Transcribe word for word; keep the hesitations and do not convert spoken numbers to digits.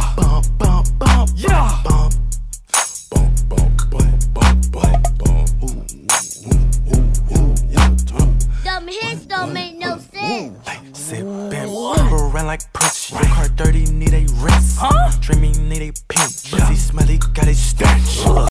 Yeah. Bump, bump, bump. Yeah. Bump. Bump, bump, bump, bump, bump, bump. Ooh, ooh, ooh, ooh, yeah. Them hits don't make no sense. Hey, sippin', purple around like Prince. Your car dirty, need a rinse. Huh? Dreamy, need a pinch.